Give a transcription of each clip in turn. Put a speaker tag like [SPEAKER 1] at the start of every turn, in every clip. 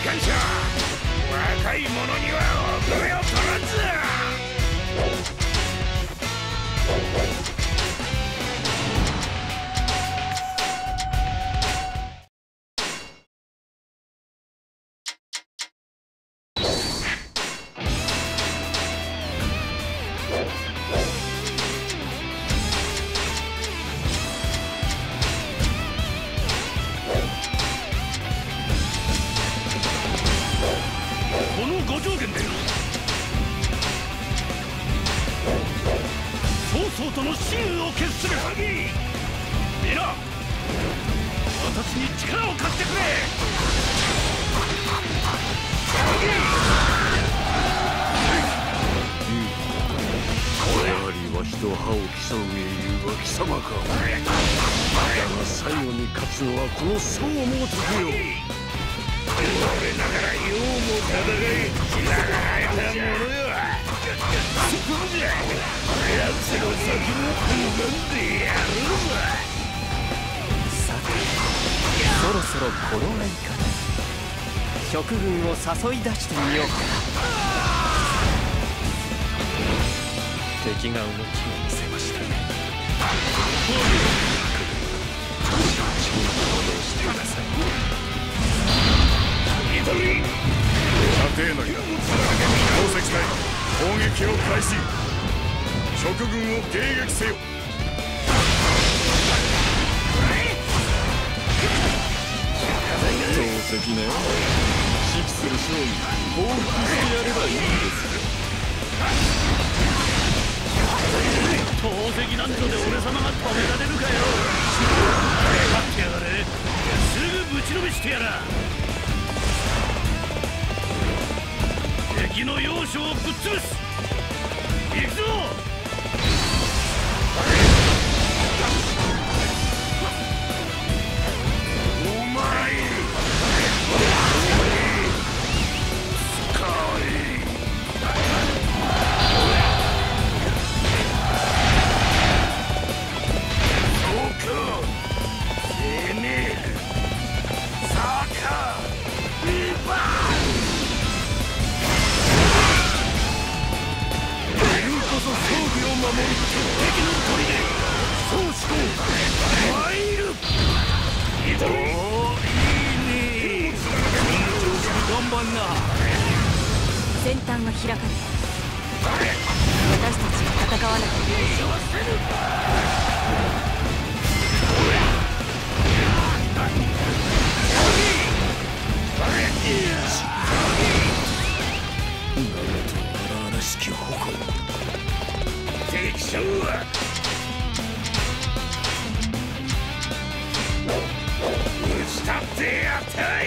[SPEAKER 1] 感謝。若い者には遅れを取らず。ご上限で曹操との真雨を決する限り、皆私に力を貸してくれ。
[SPEAKER 2] これありわしと歯を競う英雄は貴様か。だが最後に勝つのはこの曹猛徳よ。
[SPEAKER 1] 我ながらようも戦いながら得たものよ。そこじゃ奴の先も拝んでやるぞ。
[SPEAKER 3] さてそろそろ頃合いかな。諸軍を誘い出してみようか。敵が動きを見せましたね。承知に行動してください。
[SPEAKER 1] 射程内
[SPEAKER 4] 鉱石隊攻撃を開始。諸軍を迎撃せよ。
[SPEAKER 2] 投石ね。指揮する将に報復してやればいいんですよ。
[SPEAKER 1] 投石なんぞで俺様が止められるかよ。待ってやがれ。すぐぶちのめしてやら。敵の要所をぶっ潰す。行くぞ。お前使え。そうか、攻める。さあかビバー。装備を守る敵の砦、総思考参る。おお、いいね。頑張んな。
[SPEAKER 5] 先端は開かれ私たちが戦わなきゃいけない。
[SPEAKER 2] 荒々しき矛。
[SPEAKER 1] 敵将は打ち立ってやったい。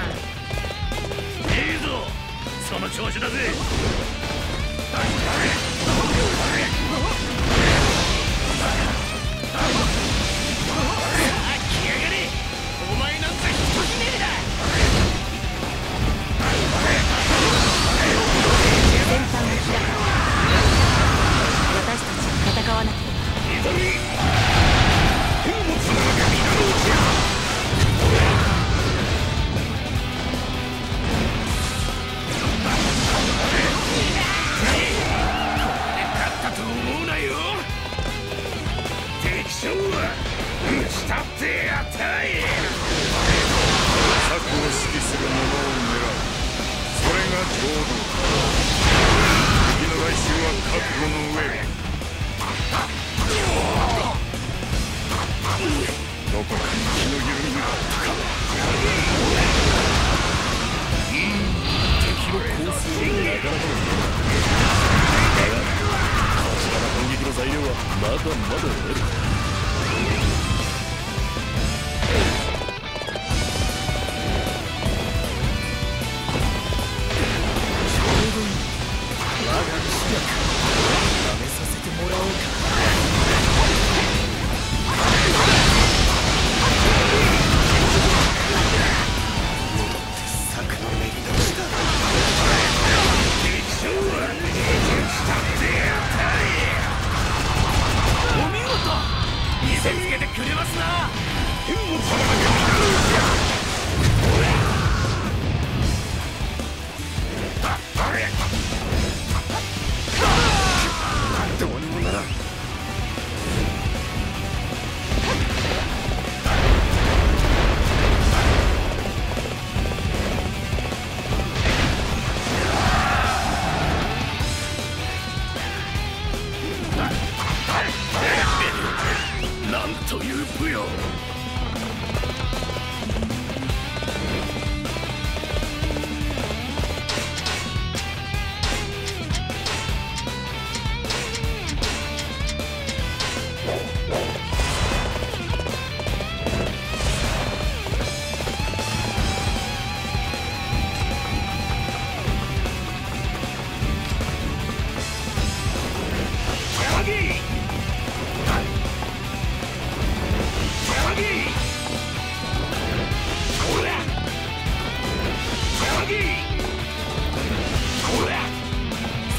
[SPEAKER 1] いいぞ、その調子だぜ。来やがれ。お前なんか人ひねりだ。
[SPEAKER 5] 先端を開かれ私たちが戦わなきゃいけない。
[SPEAKER 1] 天物の中になろうじゃ。勝ったと思うな。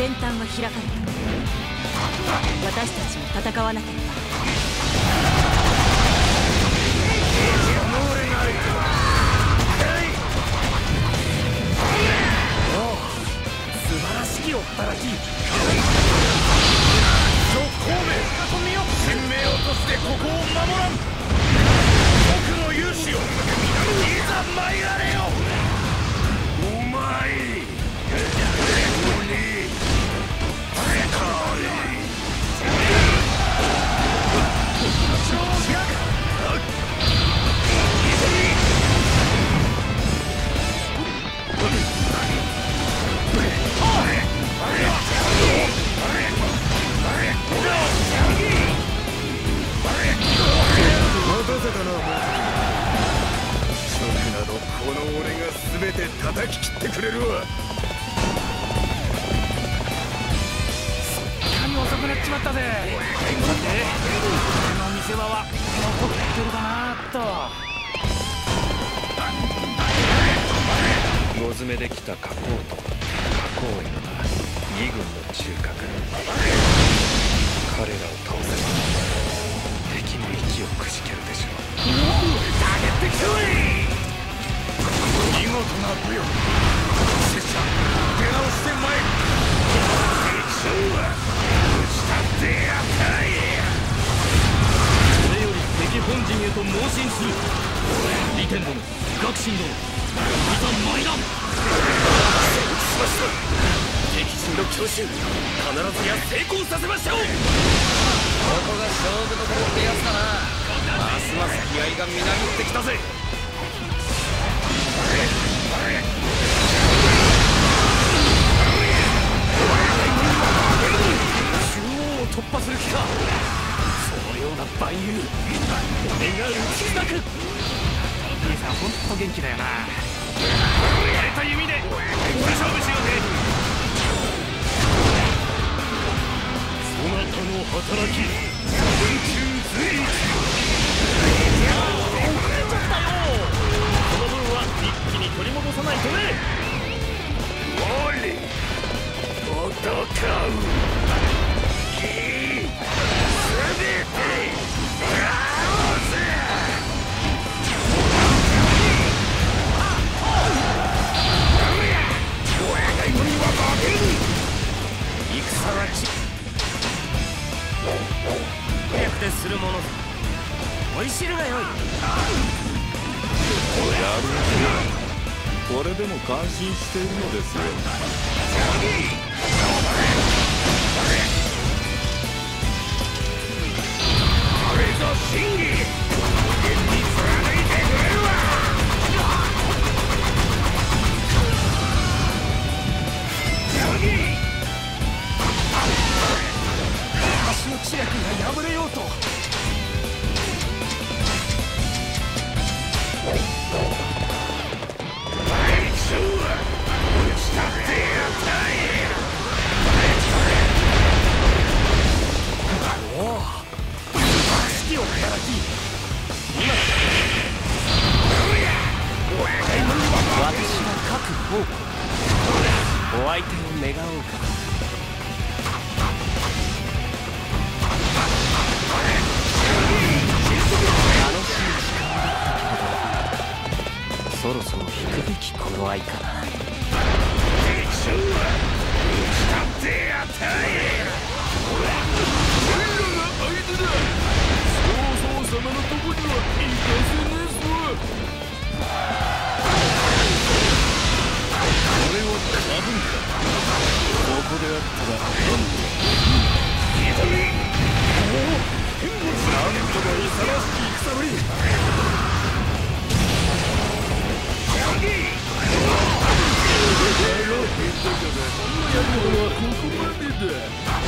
[SPEAKER 5] 先端は開かれた。私たちも戦わなければ。
[SPEAKER 1] 素晴らしきお働き。神戸神明落としてここを守らん。僕の勇姿をいざ参られよ。お前この俺が全て叩き切ってくれるわ。遅くなっちまったぜ。さて、俺の見せ場は残ってるかなと。
[SPEAKER 6] 野詰めできた加工と加工員が義軍の中核。彼らを倒せば敵も息をくじけるでしょう。
[SPEAKER 1] 上げてきておい。見事な武力。拙者出直してまいる。敵将はそれより敵本陣へと猛進する。利天殿、学信殿、いざ参らん。承知しました。敵陣の強襲、必ずや成功させましょう。
[SPEAKER 3] ここが勝負どころってやつだな。ますます気合がみなぎってきたぜ。
[SPEAKER 1] 突破する気か。そのような蛮勇、俺が打ち砕く。兄さんほんと元気だよな。やれた弓で勝負しようぜ。そなたの働き、宇宙随一。遅れちゃったよ。この分は一気に取り戻さないとね。おり戦う。早くてするものぞ。おいしるがよい。
[SPEAKER 2] これでも感心しているのですよ。これぞ真偽。現に貫いてくれるわ。私の知略が破れようと。
[SPEAKER 3] お相手を願おうか。楽しい時間だったけれど、そろそろ引くべき頃合いかな。
[SPEAKER 1] 敵将は打ち立て与え。俺らが相手だ。曹操様のとこには行かせねえぞ。これを多分か。ここであったらなんとも勇ましき戦ぶり。こんなやるものはここまでだ。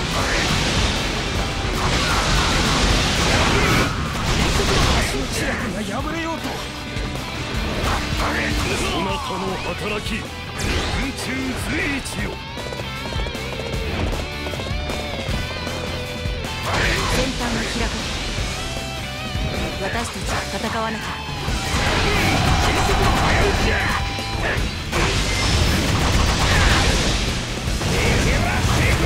[SPEAKER 1] 足の知略が破れようと。そなたの働き、宇宙随一よ。
[SPEAKER 5] 先端が開かれた。私たちは戦わなきゃ。行けば成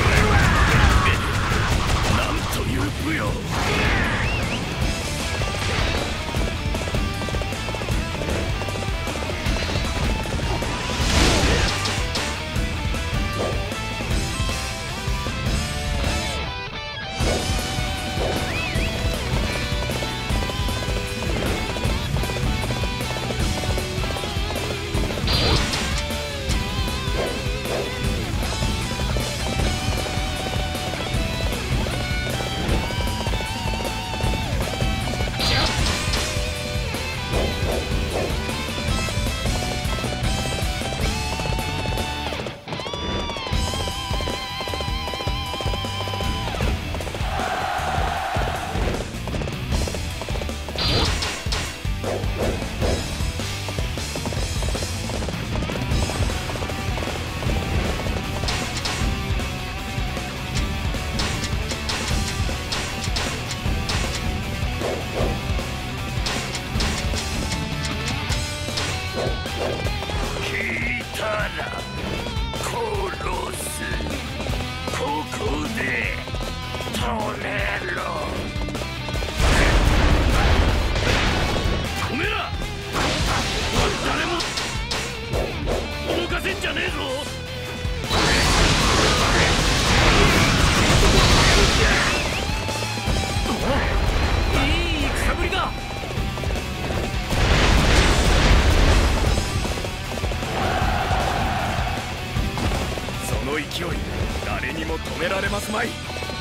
[SPEAKER 1] ら殺す。ここで止めろ。止めら。誰も動かせんじゃねえぞ。いい戦ぶりだ。
[SPEAKER 4] その勢い誰にも止められますまい。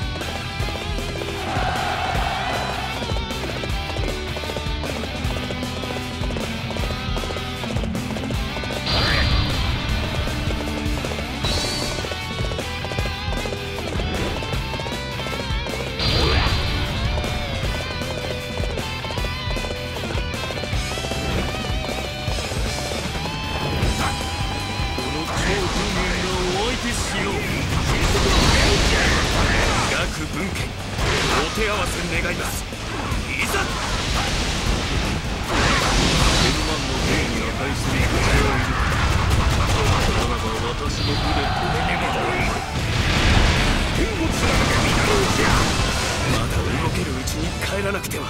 [SPEAKER 4] 各分家お手合わせ願います。いざ。
[SPEAKER 2] 1000万の兵に値する武士はいる。ならば私の部で止めねばならない。
[SPEAKER 4] まだ動けるうちに帰らなくては。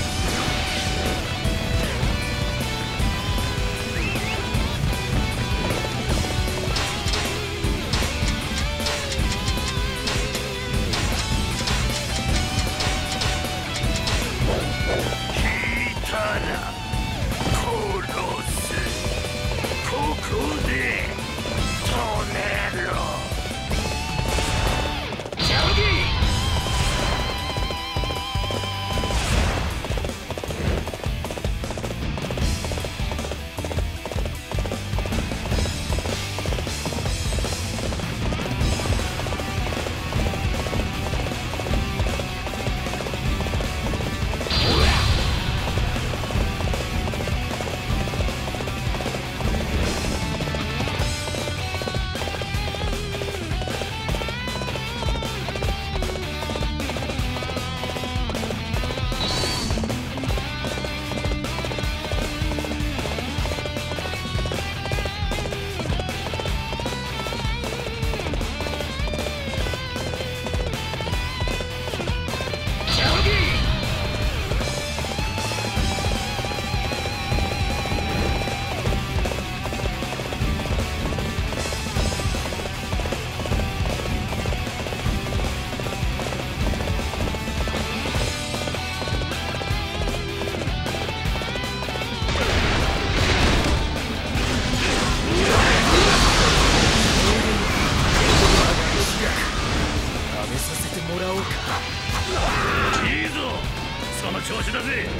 [SPEAKER 1] いいぞ、その調子だぜ。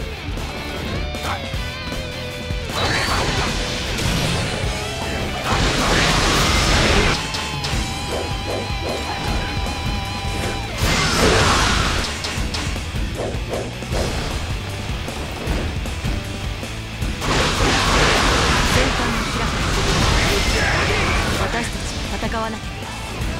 [SPEAKER 5] 戦艦の開かれ、私たちが戦わなければ。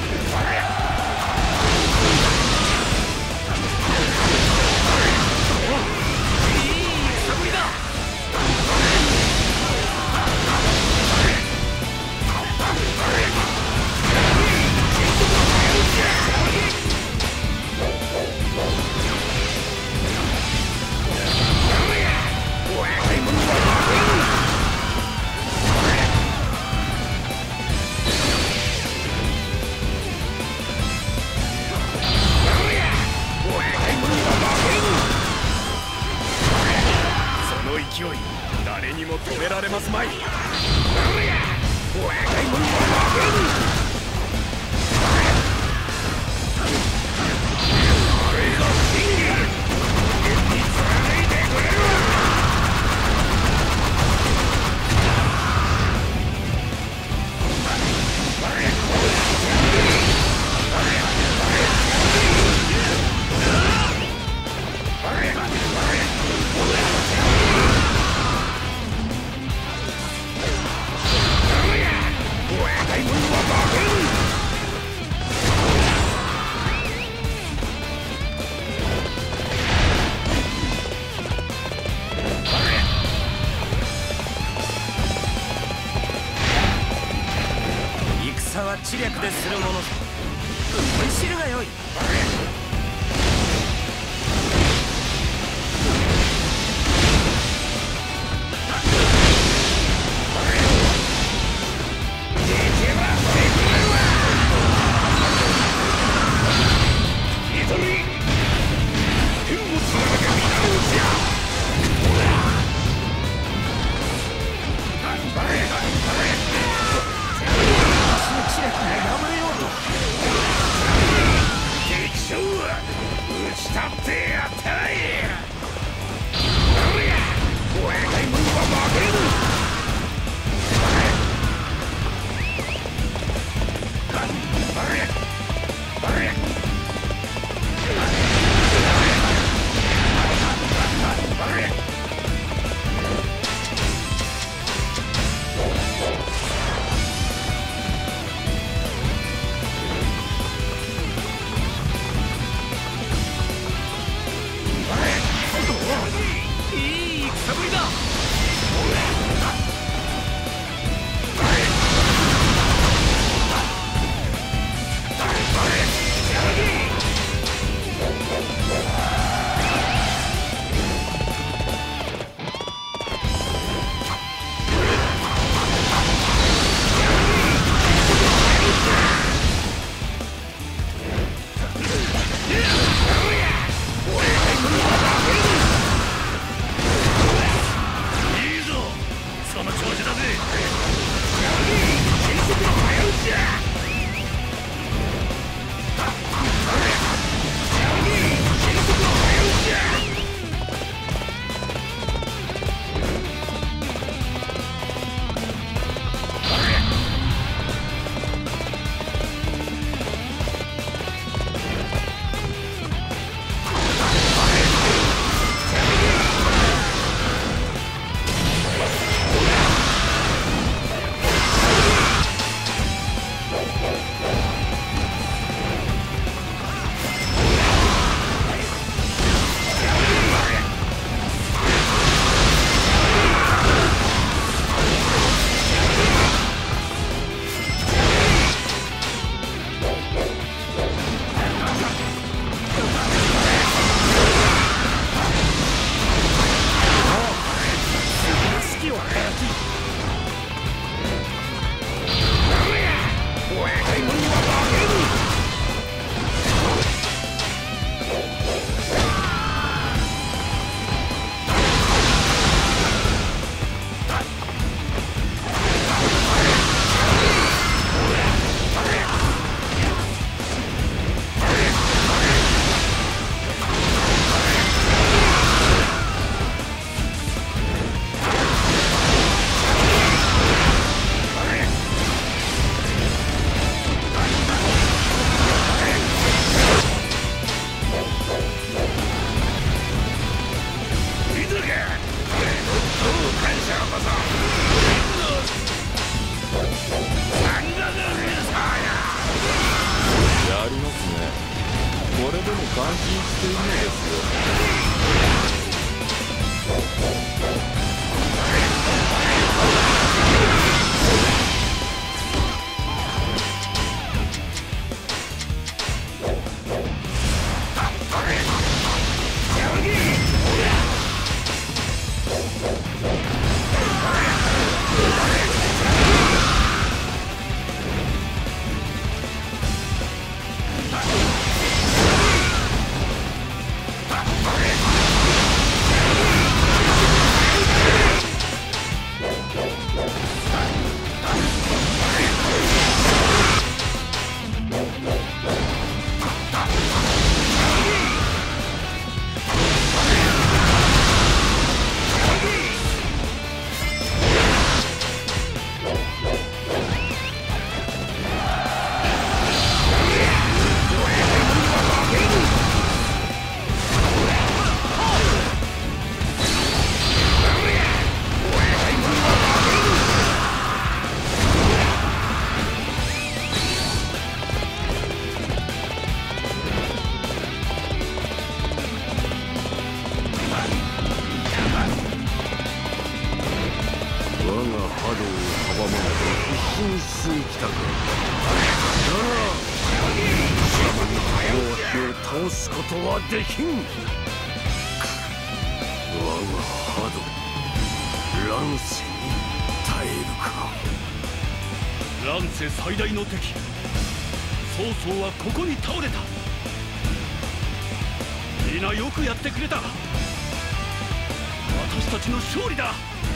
[SPEAKER 4] 勢い誰にも止められますまい。
[SPEAKER 3] は知略でするものぞ。思い知るがよい。
[SPEAKER 2] 我が波動を阻まんと必死に進みきたか。だが貴様にこの脇を倒すことはできん。我が波動乱世に耐えるか。
[SPEAKER 1] 乱世最大の敵曹操はここに倒れた。皆よくやってくれた。私たちの勝利だ。